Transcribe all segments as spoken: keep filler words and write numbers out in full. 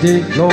di lo.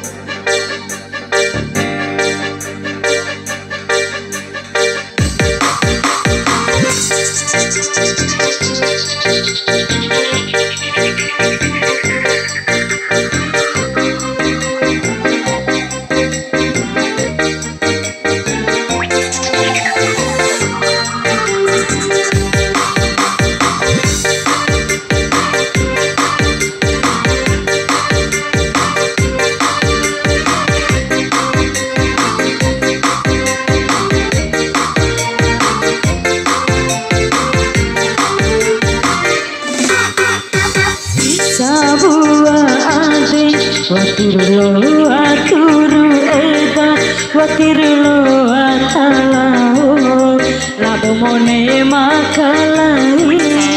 Wakirlo aturu eda, wakirlo atalao, labo mone makalai.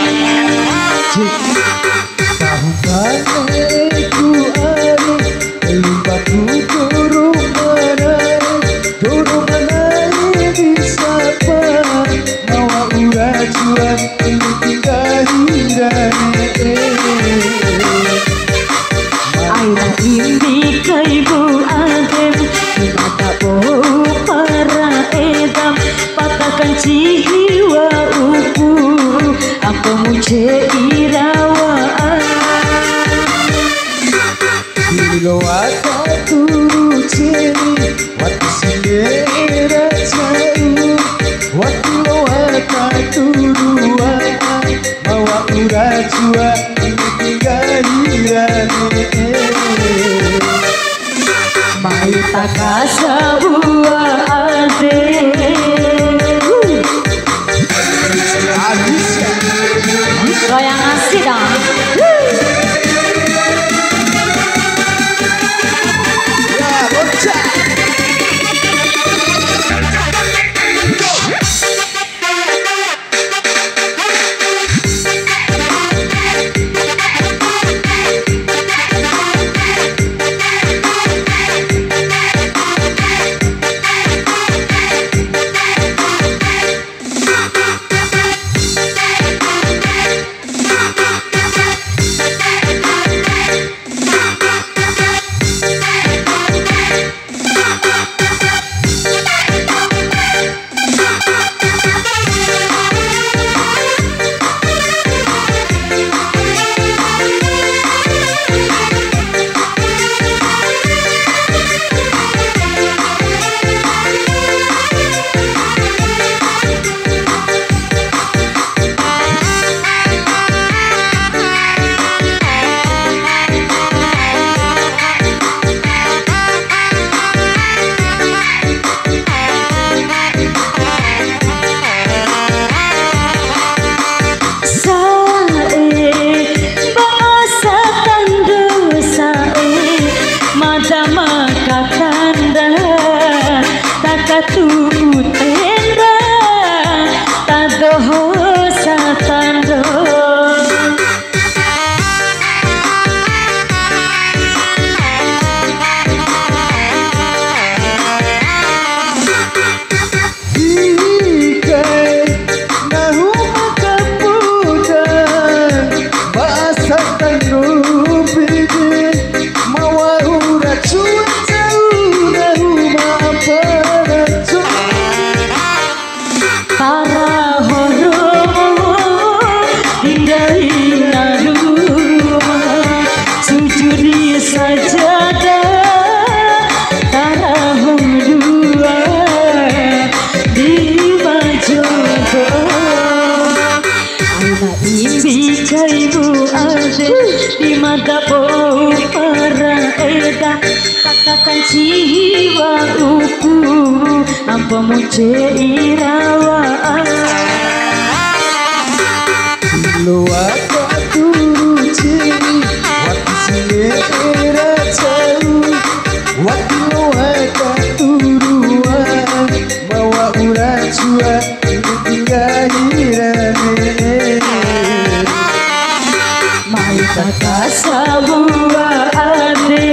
Tahukanku ani, limbatu turun menai, turun menai di sapa, mawa urajuan ini kahirane. Aina indi kaibu adem, mata bau para edam, patahkan jiwa upu, apa muje irawaan. Bilo ata turu ceni, wati sinera jauh, wati lo ata turuan, mawa urajua ini kahirane. Maita kasabua ade goyang asik dong. Ya bocah. Suju Di Sajada, tarahum dua di majodo. Anak imbi kaibu ade di mata bau para eda, katakan jiwa uku apa muje irawaan. Lo ata turu ceni, wati sinera jauh, wati lo ata turuan, bawa urajua ini kahirane. Maita kasabua ade.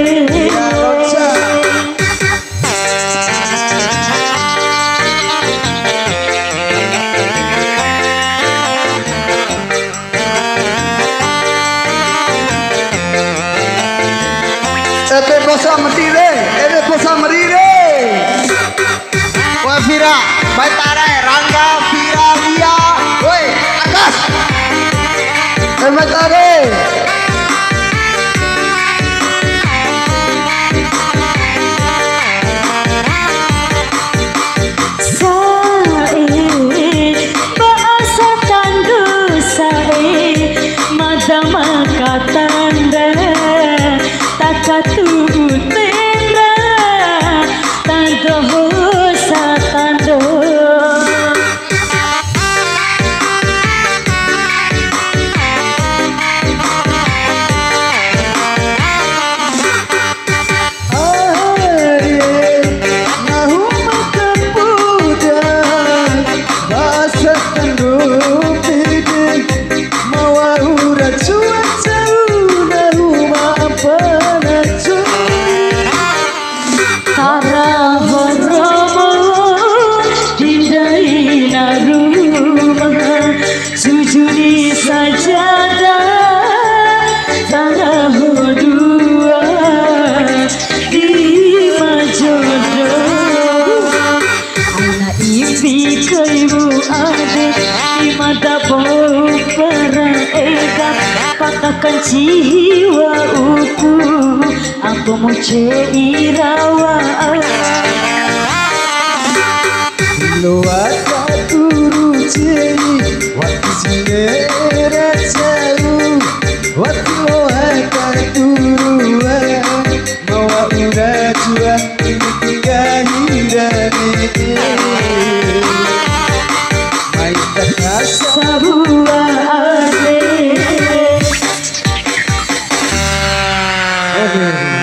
posa medire, ini posa merire. Wah Vira, baik tarai, Rangga, Vira, Lia, woi, atas. Baik tarai. Suju Di Sajada tanah dua di majodoh anak ibi kaibu ade di mata bau para edan katakan jiwa uku aku mau ceirawa Luat turu ceri waktu sinera jauh waktu loaka turua mawa udah jua tinggal hirani main terasa sabua ade. Oke.